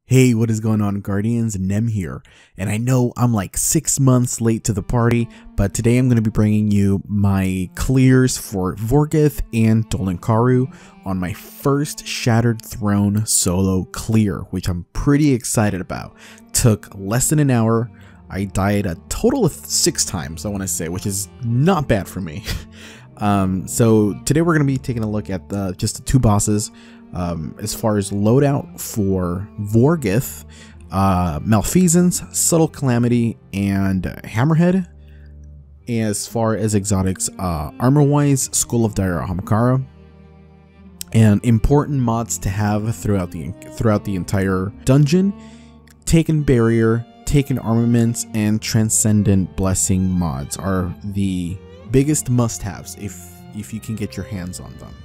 Hey, what is going on, Guardians? Nem here, and I know I'm like 6 months late to the party, but today I'm going to be bringing you my clears for Vorgith and Dolinkaru on my first Shattered Throne solo clear, which I'm pretty excited about. Took less than an hour. I died a total of 6 times, I want to say, which is not bad for me. So today we're going to be taking a look at just the 2 bosses. As far as loadout for Vorgith, Malfeasance, Subtle Calamity, and Hammerhead. As far as exotics, armor-wise, School of Dire Ahamkara, and important mods to have throughout the entire dungeon: Taken Barrier, Taken Armaments, and Transcendent Blessing mods are the biggest must-haves if you can get your hands on them.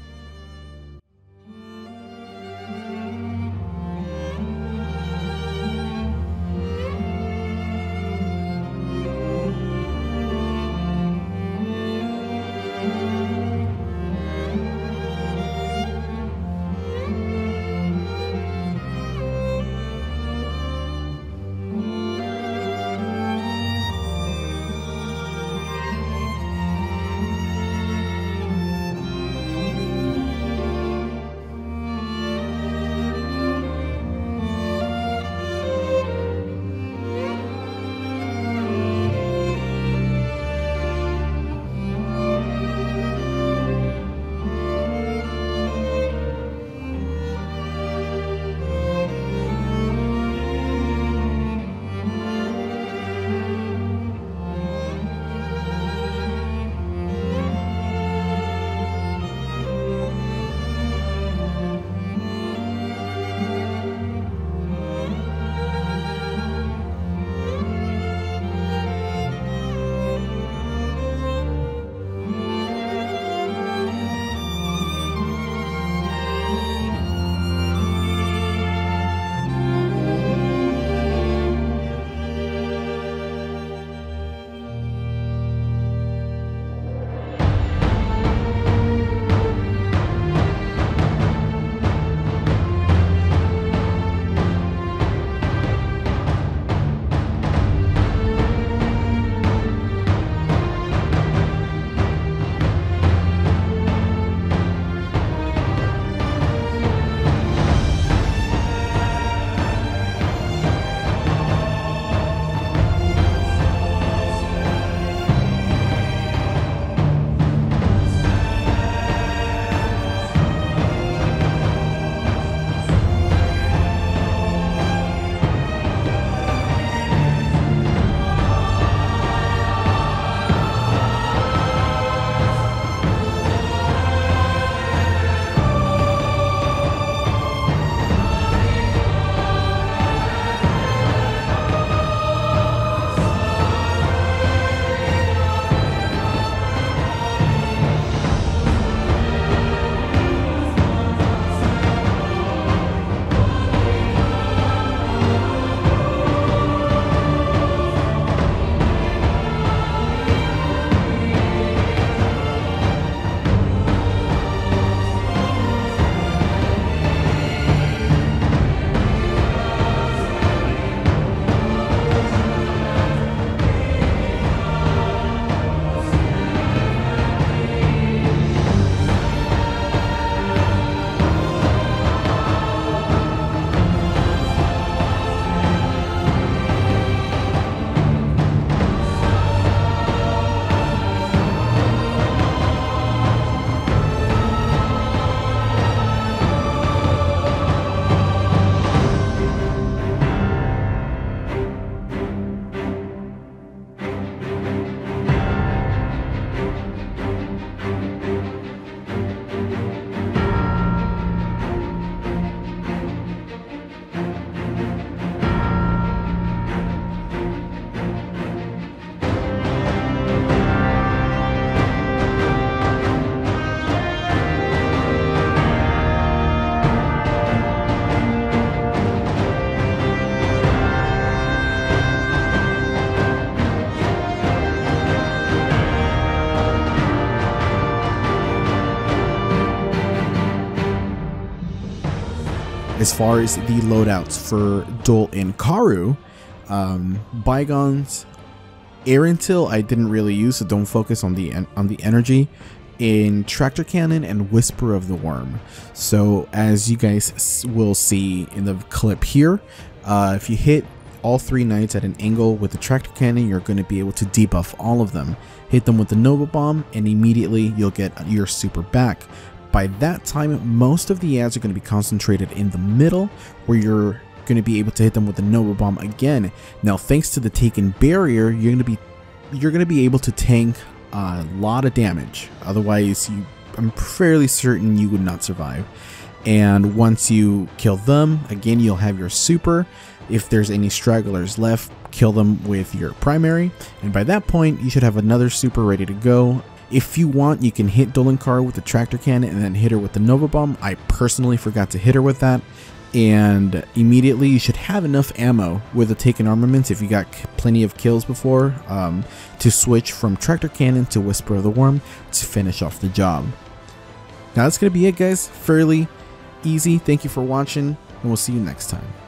As far as the loadouts for Dol and Karu, Bygones, Aerentil I didn't really use, so don't focus on the energy. In Tractor Cannon and Whisper of the Worm. So as you guys will see in the clip here, if you hit all 3 knights at an angle with the Tractor Cannon, you're going to be able to debuff all of them. Hit them with the Nova Bomb and immediately you'll get your super back. By that time, most of the ads are going to be concentrated in the middle, where you're going to be able to hit them with the Nova Bomb again. Now thanks to the Taken Barrier, you're going to be able to tank a lot of damage. Otherwise, I'm fairly certain you would not survive. And once you kill them, again, you'll have your super. If there's any stragglers left, kill them with your primary. And by that point, you should have another super ready to go. If you want, you can hit Dol and Karu with the Tractor Cannon and then hit her with the Nova Bomb. I personally forgot to hit her with that. And immediately you should have enough ammo with the Taken Armaments, if you got plenty of kills before, to switch from Tractor Cannon to Whisper of the Worm to finish off the job. Now that's going to be it, guys. Fairly easy. Thank you for watching, and we'll see you next time.